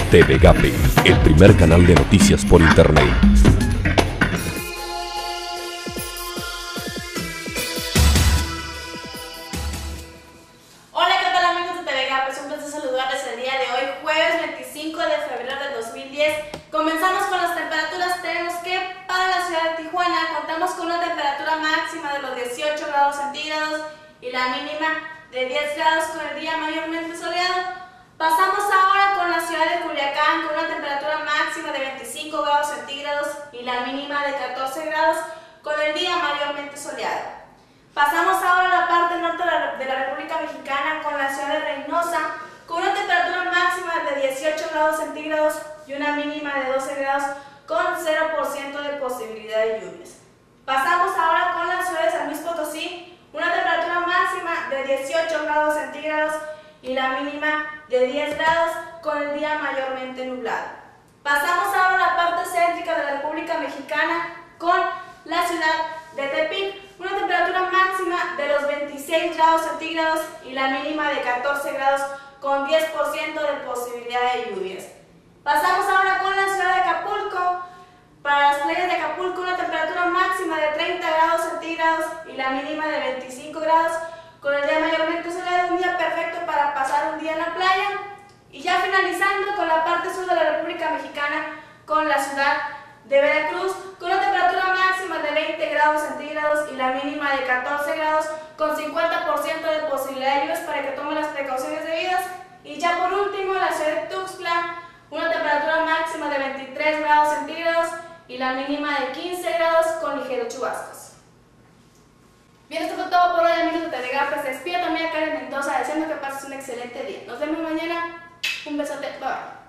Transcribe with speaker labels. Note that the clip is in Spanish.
Speaker 1: TV Gape, el primer canal de noticias por internet.
Speaker 2: Hola, ¿qué tal amigos de TV Gape? Es un placer saludarles el día de hoy, jueves 25 de febrero del 2010. Comenzamos con las temperaturas. Tenemos que para la ciudad de Tijuana contamos con una temperatura máxima de los 18 grados centígrados y la mínima de 10 grados con el día mayormente soleado. Pasamos ahora con la ciudad de Culiacán con una temperatura máxima de 25 grados centígrados y la mínima de 14 grados con el día mayormente soleado. Pasamos ahora a la parte norte de la República Mexicana con la ciudad de Reynosa con una temperatura máxima de 18 grados centígrados y una mínima de 12 grados con 0% de posibilidad de lluvias. Pasamos ahora con la ciudad de San Luis Potosí, una temperatura máxima de 18 grados centígrados y la mínima de 10 grados con el día mayormente nublado. Pasamos ahora a la parte céntrica de la República Mexicana con la ciudad de Tepic, una temperatura máxima de los 26 grados centígrados y la mínima de 14 grados con 10% de posibilidad de lluvias. Pasamos ahora con la ciudad de Acapulco. Para las playas de Acapulco, una temperatura máxima de 30 grados centígrados y la mínima de 25 grados con el día mayormente soleado, un día perfecto para pasar un día en la playa. Y ya finalizando con la parte sur de la República Mexicana con la ciudad de Veracruz con una temperatura máxima de 20 grados centígrados y la mínima de 14 grados con 50% de posibilidad de lluvias para que tomen las precauciones debidas. Y ya por último la ciudad de Tuxtla, una temperatura máxima de 23 grados centígrados y la mínima de 15 grados con ligeros chubascos. Bien, esto fue todo por hoy amigos de TV Gape. Se despide también a Karen Mendoza deseando que pases un excelente día. Nos vemos mañana. Un besote. Bye.